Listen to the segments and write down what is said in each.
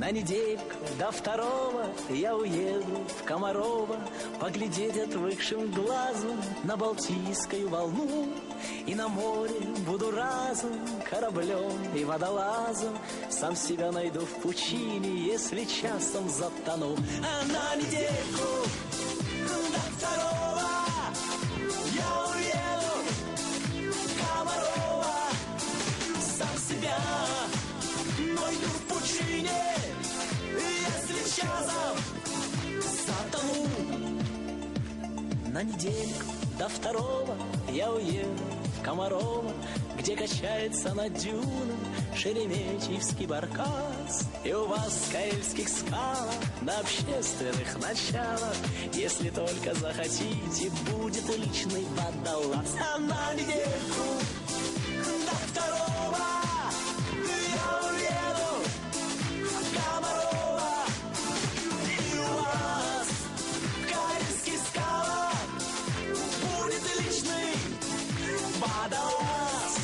На недельку до второго я уеду в Комарово поглядеть отвыкшим глазом на Балтийскую волну. И на море буду разом кораблем и водолазом, сам себя найду в пучине, если часом затону. А на недельку до второго я уеду в Комарово, сам себя найду в пучине, если часом затону. На недельку до второго я уеду в Комарово, где качается над дюном шереметьевский баркас. И у вас в Каэльских скалах на общественных началах, если только захотите, будет личный водолаз. А на недельку до второго я уеду в Комарово, и у вас в Каэльских скалах будет личный водолаз.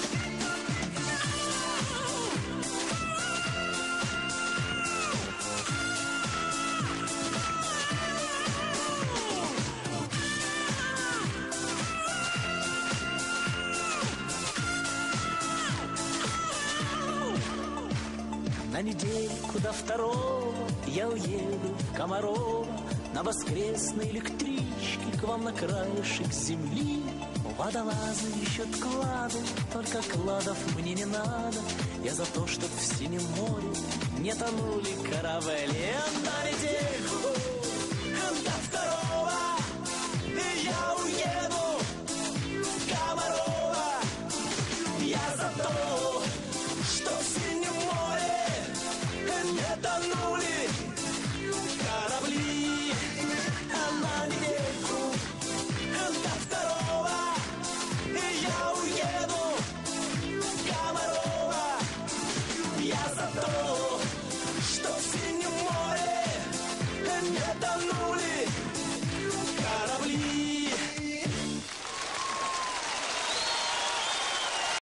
На недельку до второго я уеду в Комарово на воскресной электричке к вам на краешек земли. Водолазы ищут клады, только кладов мне не надо. Я за то, чтоб в синем море не тонули корабли. На недельку до второго я уеду в Комарово. Я за то, что в синем море не тонули корабли. А на недельку до второго я уеду в Комарово. Я за то, что в синем море не тонули